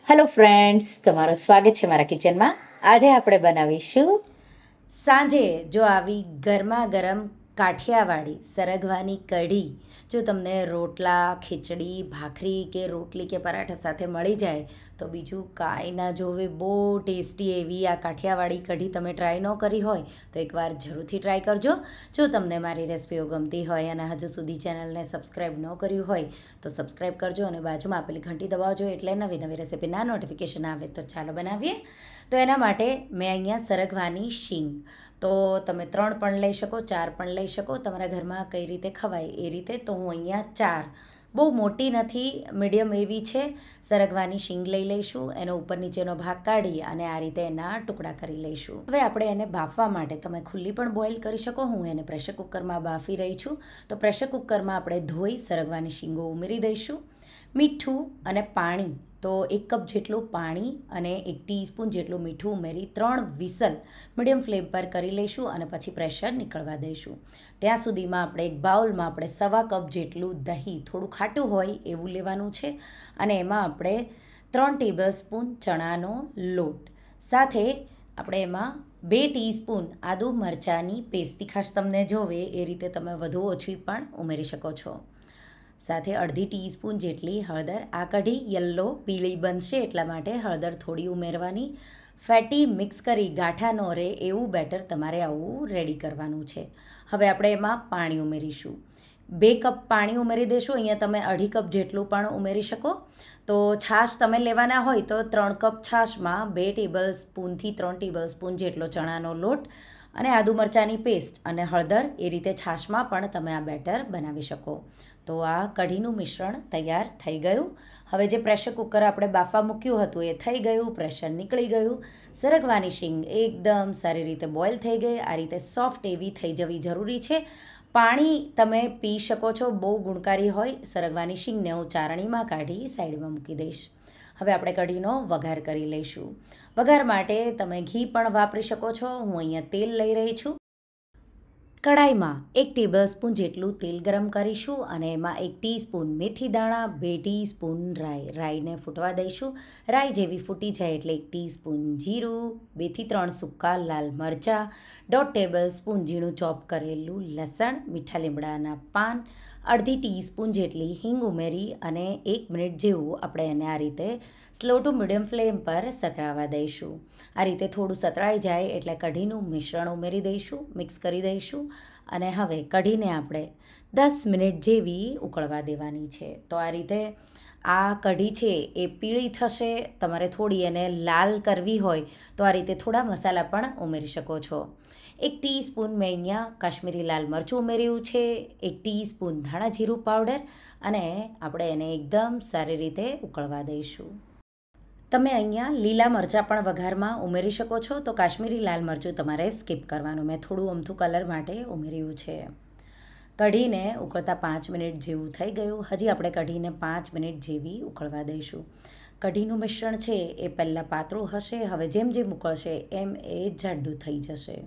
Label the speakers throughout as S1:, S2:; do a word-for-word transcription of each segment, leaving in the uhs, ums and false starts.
S1: Hello friends, તમારું સ્વાગત છે મારા કિચનમાં. આજે આપણે બનાવીશું સાંજે જો આવી ગરમા ગરમ કાઠિયાવાડી સરગવાની કઢી. જો તમને રોટલા, ખીચડી, ભાખરી કે રોટલી કે પરાઠા સાથે મળી જાય તો બીજું કાંઈ ના જોવે. બહુ ટેસ્ટી એવી આ કાઠિયાવાડી કઢી તમે ટ્રાય ન કરી હોય તો એકવાર જરૂરથી ટ્રાય કરજો. જો તમને મારી રેસિપીઓ ગમતી હોય અને હજુ સુધી ચેનલને સબસ્ક્રાઈબ ન કર્યું હોય તો સબસ્ક્રાઈબ કરજો અને બાજુમાં આપેલી ઘંટી દબાવજો, એટલે નવી નવી રેસિપીના નોટિફિકેશન આવે. તો ચાલો બનાવીએ. તો એના માટે મેં અહીંયા સરગવાની શીંગ તો તમે ત્રણ પણ લઈ શકો, ચાર પણ લઈ શકો, તમારા ઘરમાં કઈ રીતે ખવાય એ રીતે. તો હું અહીંયા ચાર, બહુ મોટી નથી, મીડિયમ એવી છે, સરગવાની શીંગ લઈ લઈશું. એનો ઉપર નીચેનો ભાગ કાઢી અને આ રીતે એના ટુકડા કરી લઈશું. હવે આપણે એને બાફવા માટે તમે ખુલ્લી પણ બોઇલ કરી શકો. હું એને પ્રેશર કુકરમાં બાફી રહી છું. તો પ્રેશર કુકરમાં આપણે ધોઈ સરગવાની શીંગો ઉમેરી દઈશું. મીઠું અને પાણી, તો એક કપ જેટલું પાણી અને એક ટીસ્પૂન જેટલું મીઠું ઉમેરી ત્રણ વિસલ મીડિયમ ફ્લેમ પર કરી લઈશું અને પછી પ્રેશર નીકળવા દઈશું. ત્યાં સુધીમાં આપણે એક બાઉલમાં આપણે સવા કપ જેટલું દહીં, થોડું ખાટું હોય એવું લેવાનું છે, અને એમાં આપણે ત્રણ ટેબલ સ્પૂન ચણાનો લોટ, સાથે આપણે એમાં બે ટીસ્પૂન આદુ મરચાંની પેસ્ટ, તીખાશ તમને જોવે એ રીતે તમે વધુ ઓછી પણ ઉમેરી શકો છો. સાથે અડધી ટીસ્પૂન જેટલી હળદર. આ કઢી યલો પીળી બનશે એટલા માટે હળદર થોડી ઉમેરવાની. ફેટી મિક્સ કરી ગાંઠા ન રહે એવું બેટર તમારે આવું રેડી કરવાનું છે. હવે આપણે એમાં પાણી ઉમેરીશું. બે કપ પાણી ઉમેરી દેશું. અહીંયા તમે અઢી કપ જેટલું પણ ઉમેરી શકો. તો છાશ તમે લેવાના હોય તો ત્રણ કપ છાશમાં બે ટેબલ સ્પૂનથી ત્રણ ટેબલ સ્પૂન જેટલો ચણાનો લોટ અને આદુ મરચાંની પેસ્ટ અને હળદર, એ રીતે છાશમાં પણ તમે આ બેટર બનાવી શકો. તો આ કઢીનું મિશ્રણ તૈયાર થઈ ગયું. હવે જે પ્રેશર કુકર આપણે બાફવા મૂક્યું હતું એ થઈ ગયું, પ્રેશર નીકળી ગયું. સરગવાની શીંગ એકદમ સારી રીતે બોઇલ થઈ ગઈ. આ રીતે સોફ્ટ એવી થઈ જવી જરૂરી છે. પાણી તમે પી શકો છો. બહુ ગુણકારી હોય સરગવાની શીંગને હું ચારણીમાં કાઢી સાઈડમાં મૂકી દઈશ. હવે આપણે કઢીનો વઘાર કરી લઈશું. વઘાર માટે તમે ઘી પણ વાપરી શકો છો. હું અહીંયા તેલ લઈ રહી છું. કઢાઈમાં એક ટેબલ સ્પૂન જેટલું તેલ ગરમ કરીશું અને એમાં એક ટીસ્પૂન મેથી દાણા, બે ટીસ્પૂન રાઈ, રાઈને ફૂટવા દઈશું. રાઈ જેવી ફૂટી જાય એટલે એક ટીસ્પૂન જીરું, બેથી ત્રણ સૂકા લાલ મરચાં, દોઢ ટેબલ સ્પૂન ઝીણું ચોપ કરેલું લસણ, મીઠા લીમડાના પાન, અડધી ટીસ્પૂન જેટલી હિંગ ઉમેરી અને એક મિનિટ જેવું આપણે એને આ રીતે સ્લો ટુ મીડિયમ ફ્લેમ પર સતળાવા દઈશું. આ રીતે થોડું સતળાઈ જાય એટલે કઢીનું મિશ્રણ ઉમેરી દઈશું, મિક્સ કરી દઈશું અને હવે કઢીને આપણે દસ મિનિટ જેવી ઉકળવા દેવાની છે. તો આ રીતે આ કઢી છે એ પીળી થશે. તમારે થોડી એને લાલ કરવી હોય તો આ રીતે થોડા મસાલા પણ ઉમેરી શકો છો. એક ટીસ્પૂન મેં અહીંયા કાશ્મીરી લાલ મરચું ઉમેર્યું છે, એક ટીસ્પૂન ધાણા જીરું પાવડર, અને આપણે એને એકદમ સારી રીતે ઉકળવા દઈશું. તમે અહીંયા લીલા મરચાં પણ વઘારમાં ઉમેરી શકો છો. તો કાશ્મીરી લાલ મરચું તમારે સ્કીપ કરવાનું. મેં થોડું અમથું કલર માટે ઉમેર્યું છે. કઢીને ઉકળતા પાંચ મિનિટ જેવું થઈ ગયું. હજી આપણે કઢીને પાંચ મિનિટ જેવી ઉકળવા દઈશું. કઢીનું મિશ્રણ છે એ પહેલાં પાતળું હશે, હવે જેમ જેમ ઉકળશે એમ એ જાડું થઈ જશે.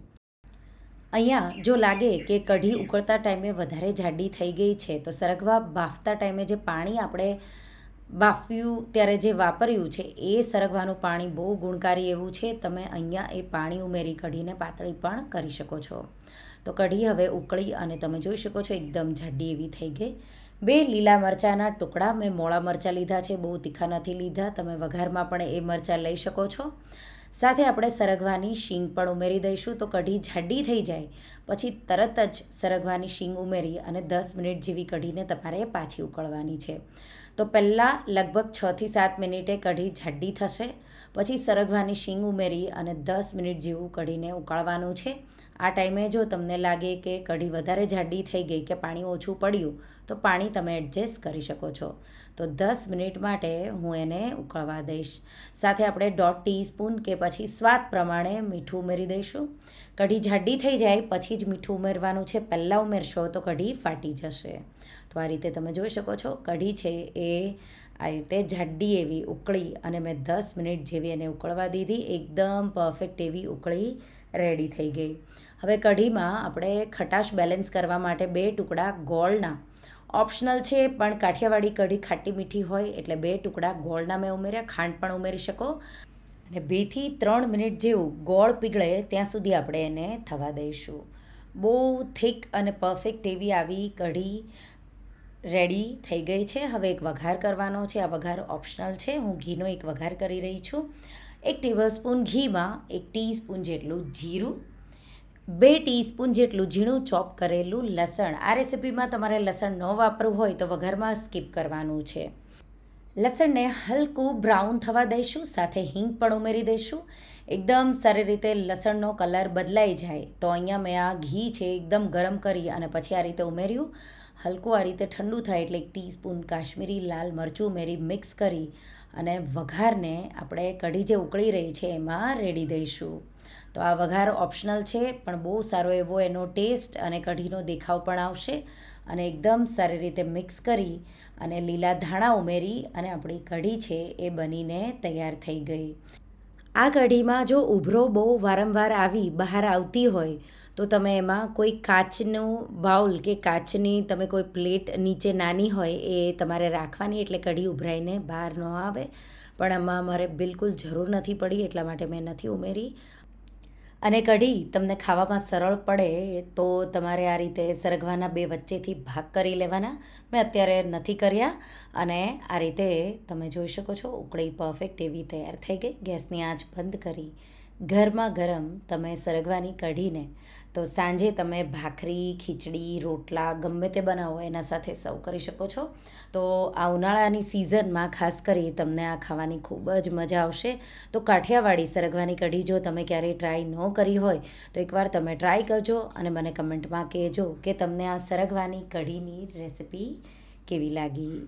S1: અહીંયા જો લાગે કે કઢી ઉકળતા ટાઈમે વધારે જાડી થઈ ગઈ છે તો સરગવા બાફતા ટાઈમે જે પાણી આપણે બાફ્યું ત્યારે જે વાપર્યું છે એ સરગવાનું પાણી બહુ ગુણકારી એવું છે. તમે અહીંયા એ પાણી ઉમેરી કઢીને પાતળી પણ કરી શકો છો. તો કઢી હવે ઉકળી અને તમે જોઈ શકો છો એકદમ જાડી એવી થઈ ગઈ. બે લીલા મરચાંના ટુકડા, મેં મોળા મરચાં લીધા છે, બહુ તીખા નથી લીધા. તમે વઘારમાં પણ એ મરચાં લઈ શકો છો. સાથે આપણે સરગવાની શીંગ પણ ઉમેરી દઈશું. તો કઢી જાડી થઈ જાય પછી તરત જ સરગવાની શીંગ ઉમેરી અને દસ મિનિટ જેવી કઢીને તમારે પાછી ઉકળવાની છે. તો પહેલાં લગભગ છથી સાત મિનિટે કઢી જાડી થશે, પછી સરગવાની શીંગ ઉમેરી અને દસ મિનિટ જેવું કઢીને ઉકાળવાનું છે. આ ટાઈમે જો તમને લાગે કે કઢી વધારે જાડી થઈ ગઈ કે પાણી ઓછું પડ્યું તો પાણી તમે એડજસ્ટ કરી શકો છો. તો દસ મિનિટ માટે હું એને ઉકળવા દઈશ. સાથે આપણે દોઢ ટીસ્પૂન કે પછી સ્વાદ પ્રમાણે મીઠું ઉમેરી દઈશું. કઢી જાડી થઈ જાય પછી જ મીઠું ઉમેરવાનું છે. પહેલાં ઉમેરશો તો કઢી ફાટી જશે. તો આ રીતે તમે જોઈ શકો છો કઢી છે એ આ રીતે જાડી એવી ઉકળી અને મેં દસ મિનિટ જેવી એને ઉકળવા દીધી. એકદમ પરફેક્ટ એવી ઉકળી રેડી થઈ ગઈ. હવે કઢીમાં આપણે ખટાશ બેલેન્સ કરવા માટે બે ટુકડા ગોળના ઓપ્શનલ છે, પણ કાઠિયાવાડી કઢી ખાટી મીઠી હોય એટલે બે ટુકડા ગોળના મેં ઉમેર્યા. ખાંડ પણ ઉમેરી શકો. અને બેથી ત્રણ મિનિટ જેવું ગોળ પીગળે ત્યાં સુધી આપણે એને થવા દઈશું. બહુ થીક અને પરફેક્ટ એવી આવી કઢી રેડી થઈ ગઈ છે. હવે એક વઘાર કરવાનો છે. આ વઘાર ઓપ્શનલ છે. હું ઘીનો એક વઘાર કરી રહી છું. એક ટેબલસ્પૂન ઘીમાં એક ટીસ્પૂન જેટલું જીરું, બે ટીસ્પૂન જેટલું ઝીણું ચોપ કરેલું લસણ. આ રેસિપીમાં તમારે લસણ ન વાપરવું હોય તો વઘારમાં સ્કીપ કરવાનું છે. લસણને હલકું બ્રાઉન થવા દઈશું. સાથે હિંગ પણ ઉમેરી દઈશું. એકદમ સારી રીતે લસણનો કલર બદલાઈ જાય તો અહીંયા મેં આ ઘી છે એકદમ ગરમ કરી અને પછી આ રીતે ઉમેર્યું. હલકું આ રીતે ઠંડુ થાય એટલે એક ટીસ્પૂન કાશ્મીરી લાલ મરચું ઉમેરી મિક્સ કરી અને વઘારને આપણે કઢી જે ઉકળી રહી છે એમાં રેડી દઈશું. તો આ વઘાર ઓપ્શનલ છે, પણ બહુ સારો એવો એનો ટેસ્ટ અને કઢીનો દેખાવ પણ આવશે. અને એકદમ સારી રીતે મિક્સ કરી અને લીલા ધાણા ઉમેરી અને આપણી કઢી છે એ બનીને તૈયાર થઈ ગઈ. આ કઢીમાં જો ઉભરો બહુ વારંવાર આવી બહાર આવતી હોય તો તમે એમાં કોઈ કાચનું બાઉલ કે કાચની તમે કોઈ પ્લેટ નીચે નાની હોય એ તમારે રાખવાની, એટલે કઢી ઉભરાઈને બહાર ન આવે. પણ આમાં મારે બિલકુલ જરૂર નથી પડી એટલા માટે મેં નથી ઉમેરી. અને કઢી તમને ખાવામાં સરળ પડે તો તમારે આ રીતે સરગવાના બે વચ્ચેથી ભાગ કરી લેવાના. મેં અત્યારે નથી કર્યા. અને આ રીતે તમે જોઈ શકો છો ઉકળી પરફેક્ટ એવી તૈયાર થઈ ગઈ. ગેસની આંચ બંધ કરી ગરમા ગરમ તમે સરગવાની કઢીને તો સાંજે તમે ભાખરી, ખીચડી, રોટલા ગમે તે બનાવો એના સાથે સર્વ કરી શકો છો. તો આ ઉનાળાની સિઝનમાં ખાસ કરી તમને આ ખાવાની ખૂબ જ મજા આવશે. તો કાઠિયાવાડી સરગવાની કઢી જો તમે ક્યારેય ટ્રાય ન કરી હોય તો એકવાર તમે ટ્રાય કરજો અને મને કમેન્ટમાં કહેજો કે તમને આ સરગવાની કઢીની રેસિપી કેવી લાગી.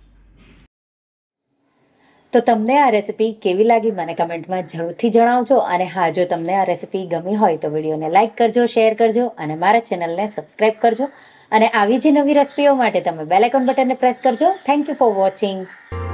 S1: તો તમને આ રેસિપી કેવી લાગી મને કમેન્ટમાં જરૂરથી જણાવજો. અને હા, જો તમને આ રેસિપી ગમી હોય તો વિડીયોને લાઇક કરજો, શેર કરજો અને મારા ચેનલને સબસ્ક્રાઈબ કરજો. અને આવી જ નવી રેસિપીઓ માટે તમે બેલ આઇકોન બટનને પ્રેસ કરજો. Thank you for watching.